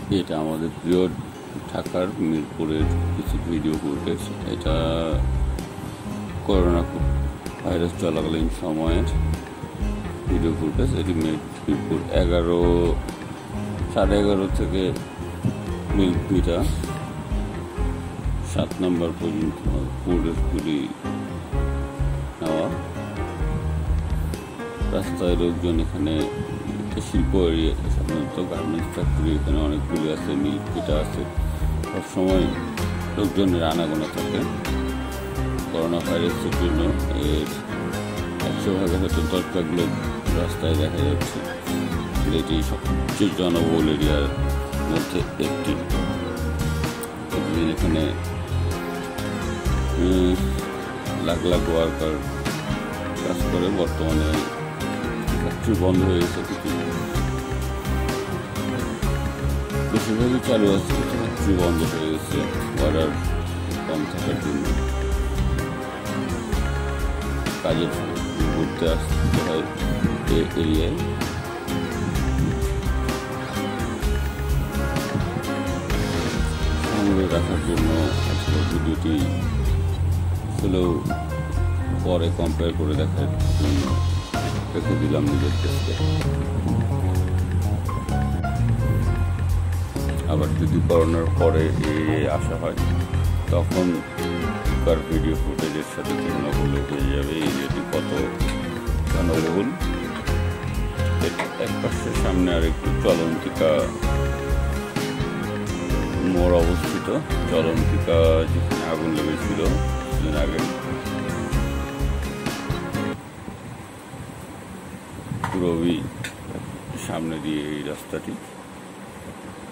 এটা আমাদের প্রিয় ঢাকার মিরপুরের কিছু ভিডিও ফুটেজ। এটা করোনা ভাইরাস চলাকালীন সময়ের ভিডিও ফুটেজ। এটি মিরপুর 11:30 থেকে মিল্কভিটা 7 নম্বর পর্যন্ত ফুটেজগুলি নেওয়া। রাস্তায় লোকজন, এখানে শিল্প এরিয়া, সাধারণত গার্মেন্টস ফ্যাক্টরি এখানে অনেকগুলি আছে, মিল্কভিটা আছে, সবসময় লোকজনের আনাগোনা থাকে। করোনা ভাইরাসের জন্য এর 100 ভাগের হয়তো 10 ভাগ লোক রাস্তায় দেখা যাচ্ছে। এটি সবচেয়ে জনবহুল এরিয়ার মধ্যে একটি। প্রতিদিন এখানে লাখ লাখ ওয়ার্কার কাজ করে। বর্তমানে ফ্যাক্টরি বন্ধ হয়ে গেছে, কিছু বেশিরভাগই চালু আছে, কিছু ফ্যাক্টরি বন্ধ হয়ে গেছে অর্ডার কম থাকার জন্য। কাজের ঘুরতে আসতে হয় এই এরিয়ায়। সামনে রাখার জন্য আজকের ভিডিওটি আসলেও পরে কম্পেয়ার করে দেখার জন্য রেখে দিলাম নিজের কাছে। আবার যদি করোনার পরে আসা হয় তখন তার ভিডিও ফুটেজের সাথে তুলনা করলে হয়ে যাবে এই এরিয়াটি কত জনবহুল। এক পাশের সামনে আর একটু চলন্তিকা মোড় অবস্থিত। চলন্তিকা যেখানে আগুন লেগেছিল কিছুদিন আগে, পুরোই সামনে দিয়ে এই রাস্তাটি।